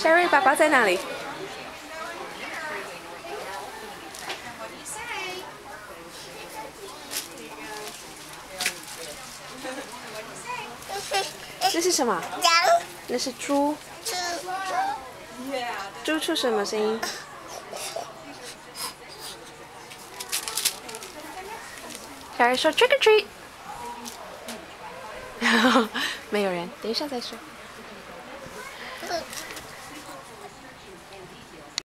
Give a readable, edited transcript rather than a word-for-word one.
Sherry 爸爸在哪里？这是什么？那是猪。猪出什么声音？Sherry 说 Trick or treat。没有人，等一下再说。